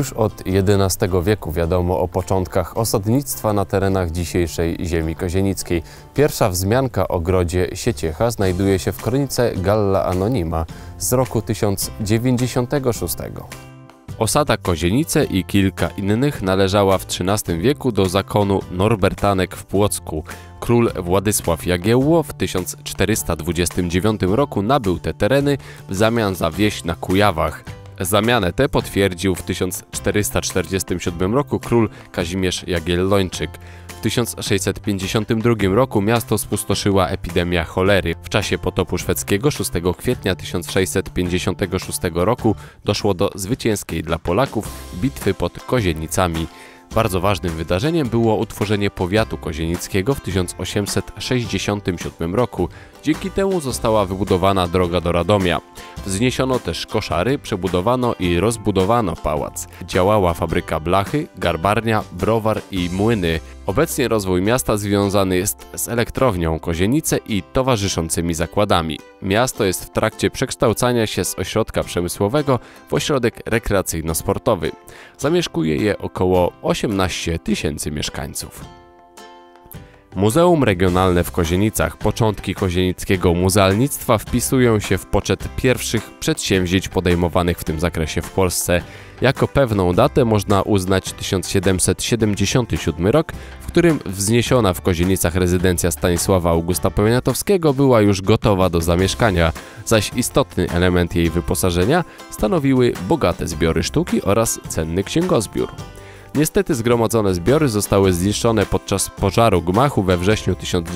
Już od XI wieku wiadomo o początkach osadnictwa na terenach dzisiejszej ziemi kozienickiej. Pierwsza wzmianka o grodzie Sieciecha znajduje się w kronice Galla Anonima z roku 1096. Osada Kozienice i kilka innych należała w XIII wieku do zakonu Norbertanek w Płocku. Król Władysław Jagiełło w 1429 roku nabył te tereny w zamian za wieś na Kujawach. Zamianę tę potwierdził w 1447 roku król Kazimierz Jagiellończyk. W 1652 roku miasto spustoszyła epidemia cholery. W czasie potopu szwedzkiego 6 kwietnia 1656 roku doszło do zwycięskiej dla Polaków bitwy pod Kozienicami. Bardzo ważnym wydarzeniem było utworzenie powiatu kozienickiego w 1867 roku. Dzięki temu została wybudowana droga do Radomia. Wzniesiono też koszary, przebudowano i rozbudowano pałac. Działała fabryka blachy, garbarnia, browar i młyny. Obecnie rozwój miasta związany jest z elektrownią Kozienice i towarzyszącymi zakładami. Miasto jest w trakcie przekształcania się z ośrodka przemysłowego w ośrodek rekreacyjno-sportowy. Zamieszkuje je około 18 000 mieszkańców. Muzeum Regionalne w Kozienicach. Początki kozienickiego muzealnictwa wpisują się w poczet pierwszych przedsięwzięć podejmowanych w tym zakresie w Polsce. Jako pewną datę można uznać 1777 rok, w którym wzniesiona w Kozienicach rezydencja Stanisława Augusta Poniatowskiego była już gotowa do zamieszkania, zaś istotny element jej wyposażenia stanowiły bogate zbiory sztuki oraz cenny księgozbiór. Niestety zgromadzone zbiory zostały zniszczone podczas pożaru gmachu we wrześniu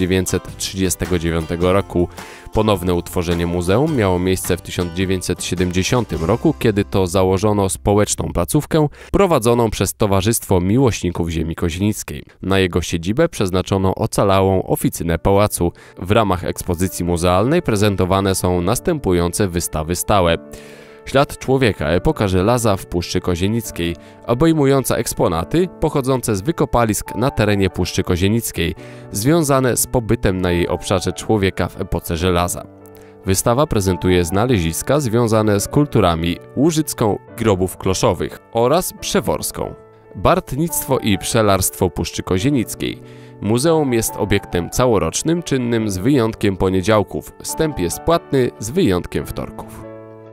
1939 roku. Ponowne utworzenie muzeum miało miejsce w 1970 roku, kiedy to założono społeczną placówkę prowadzoną przez Towarzystwo Miłośników Ziemi Kozienickiej. Na jego siedzibę przeznaczono ocalałą oficynę pałacu. W ramach ekspozycji muzealnej prezentowane są następujące wystawy stałe. Ślad człowieka, epoka żelaza w Puszczy Kozienickiej, obejmująca eksponaty pochodzące z wykopalisk na terenie Puszczy Kozienickiej, związane z pobytem na jej obszarze człowieka w epoce żelaza. Wystawa prezentuje znaleziska związane z kulturami łużycką grobów kloszowych oraz przeworską. Bartnictwo i pszczelarstwo Puszczy Kozienickiej. Muzeum jest obiektem całorocznym, czynnym z wyjątkiem poniedziałków. Wstęp jest płatny z wyjątkiem wtorków.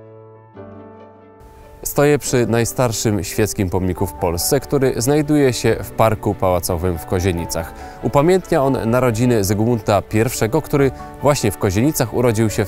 Stoję przy najstarszym świeckim pomniku w Polsce, który znajduje się w Parku Pałacowym w Kozienicach. Upamiętnia on narodziny Zygmunta I, który właśnie w Kozienicach urodził się w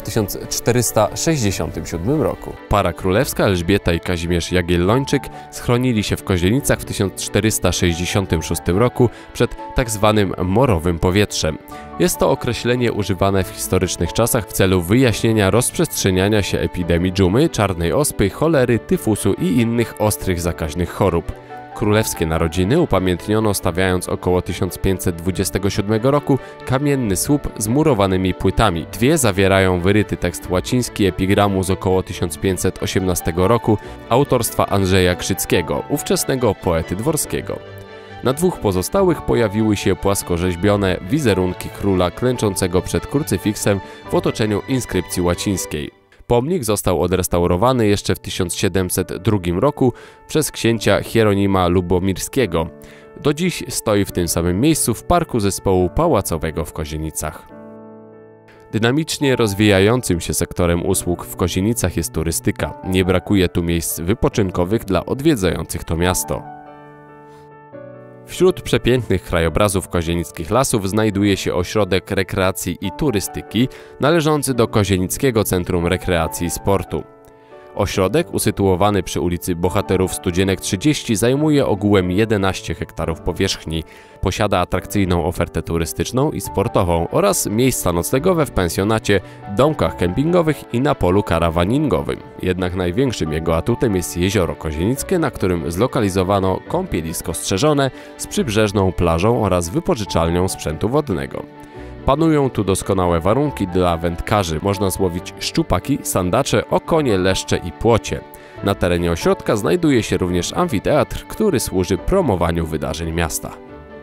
1467 roku. Para królewska Elżbieta i Kazimierz Jagiellończyk schronili się w Kozienicach w 1466 roku przed tzw. morowym powietrzem. Jest to określenie używane w historycznych czasach w celu wyjaśnienia rozprzestrzeniania się epidemii dżumy, czarnej ospy, cholery, tyfusu i innych ostrych zakaźnych chorób. Królewskie narodziny upamiętniono stawiając około 1527 roku kamienny słup z murowanymi płytami. Dwie zawierają wyryty tekst łaciński epigramu z około 1518 roku autorstwa Andrzeja Krzyckiego, ówczesnego poety dworskiego. Na dwóch pozostałych pojawiły się płaskorzeźbione wizerunki króla klęczącego przed krucyfiksem w otoczeniu inskrypcji łacińskiej. Pomnik został odrestaurowany jeszcze w 1702 roku przez księcia Hieronima Lubomirskiego. Do dziś stoi w tym samym miejscu w Parku Zespołu Pałacowego w Kozienicach. Dynamicznie rozwijającym się sektorem usług w Kozienicach jest turystyka. Nie brakuje tu miejsc wypoczynkowych dla odwiedzających to miasto. Wśród przepięknych krajobrazów kozienickich lasów znajduje się ośrodek rekreacji i turystyki należący do Kozienickiego Centrum Rekreacji i Sportu. Ośrodek, usytuowany przy ulicy Bohaterów Studzienek 30, zajmuje ogółem 11 hektarów powierzchni. Posiada atrakcyjną ofertę turystyczną i sportową oraz miejsca noclegowe w pensjonacie, domkach kempingowych i na polu karawaningowym. Jednak największym jego atutem jest jezioro Kozienickie, na którym zlokalizowano kąpielisko strzeżone z przybrzeżną plażą oraz wypożyczalnią sprzętu wodnego. Panują tu doskonałe warunki dla wędkarzy. Można złowić szczupaki, sandacze, okonie, leszcze i płocie. Na terenie ośrodka znajduje się również amfiteatr, który służy promowaniu wydarzeń miasta.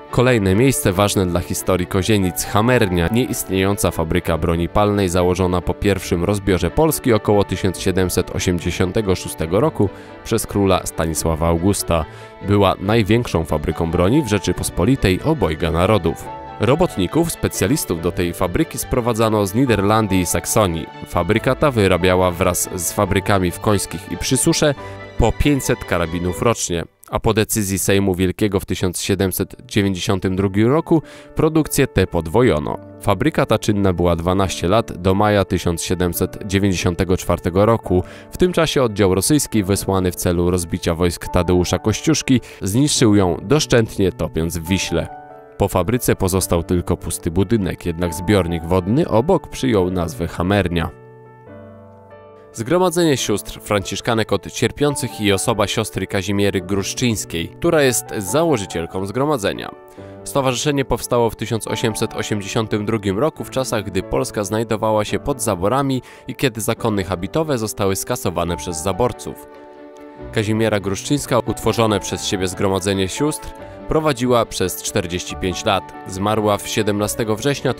Kolejne miejsce ważne dla historii Kozienic – Hamernia, nieistniejąca fabryka broni palnej założona po pierwszym rozbiorze Polski około 1786 roku przez króla Stanisława Augusta. Była największą fabryką broni w Rzeczypospolitej obojga narodów. Robotników, specjalistów do tej fabryki sprowadzano z Niderlandii i Saksonii. Fabryka ta wyrabiała wraz z fabrykami w Końskich i Przysusze po 500 karabinów rocznie, a po decyzji Sejmu Wielkiego w 1792 roku produkcję tę podwojono. Fabryka ta czynna była 12 lat do maja 1794 roku. W tym czasie oddział rosyjski wysłany w celu rozbicia wojsk Tadeusza Kościuszki zniszczył ją doszczętnie, topiąc w Wiśle. Po fabryce pozostał tylko pusty budynek, jednak zbiornik wodny obok przyjął nazwę Hamernia. Zgromadzenie sióstr franciszkanek od cierpiących i osoba siostry Kazimiery Gruszczyńskiej, która jest założycielką zgromadzenia. Stowarzyszenie powstało w 1882 roku, w czasach gdy Polska znajdowała się pod zaborami i kiedy zakony habitowe zostały skasowane przez zaborców. Kazimiera Gruszczyńska, utworzone przez siebie zgromadzenie sióstr, prowadziła przez 45 lat. Zmarła w 17 września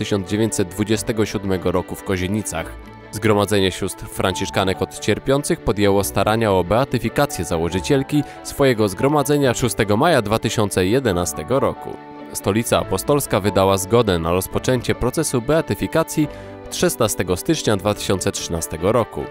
1927 roku w Kozienicach. Zgromadzenie sióstr franciszkanek od cierpiących podjęło starania o beatyfikację założycielki swojego zgromadzenia 6 maja 2011 roku. Stolica Apostolska wydała zgodę na rozpoczęcie procesu beatyfikacji 16 stycznia 2013 roku.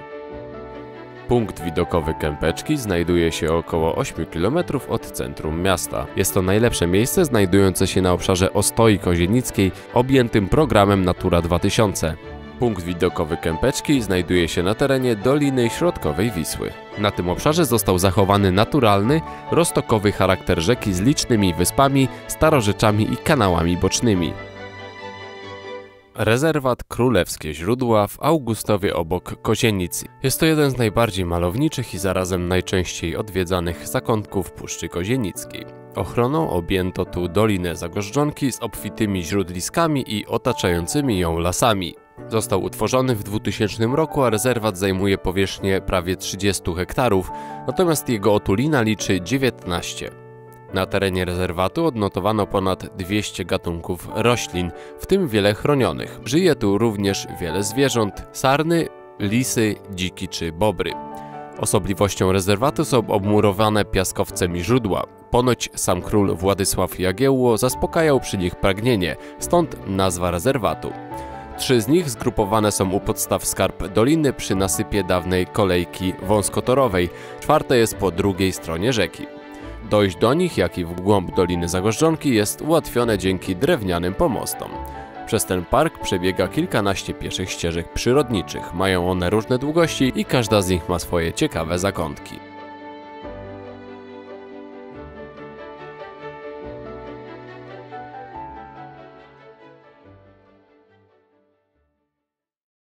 Punkt widokowy Kępeczki znajduje się około 8 km od centrum miasta. Jest to najlepsze miejsce znajdujące się na obszarze Ostoi Kozienickiej objętym programem Natura 2000. Punkt widokowy Kępeczki znajduje się na terenie Doliny Środkowej Wisły. Na tym obszarze został zachowany naturalny, roztokowy charakter rzeki z licznymi wyspami, starorzeczami i kanałami bocznymi. Rezerwat Królewskie Źródła w Augustowie obok Kozienic. Jest to jeden z najbardziej malowniczych i zarazem najczęściej odwiedzanych zakątków Puszczy Kozienickiej. Ochroną objęto tu Dolinę Zagorzdzonki z obfitymi źródliskami i otaczającymi ją lasami. Został utworzony w 2000 roku, a rezerwat zajmuje powierzchnię prawie 30 hektarów, natomiast jego otulina liczy 19. Na terenie rezerwatu odnotowano ponad 200 gatunków roślin, w tym wiele chronionych. Żyje tu również wiele zwierząt: sarny, lisy, dziki czy bobry. Osobliwością rezerwatu są obmurowane piaskowcem i źródła. Ponoć sam król Władysław Jagiełło zaspokajał przy nich pragnienie, stąd nazwa rezerwatu. 3 z nich zgrupowane są u podstaw skarp doliny przy nasypie dawnej kolejki wąskotorowej, 4 jest po drugiej stronie rzeki. Dojść do nich, jak i w głąb Doliny Zagorzdzonki jest ułatwione dzięki drewnianym pomostom. Przez ten park przebiega kilkanaście pieszych ścieżek przyrodniczych. Mają one różne długości i każda z nich ma swoje ciekawe zakątki.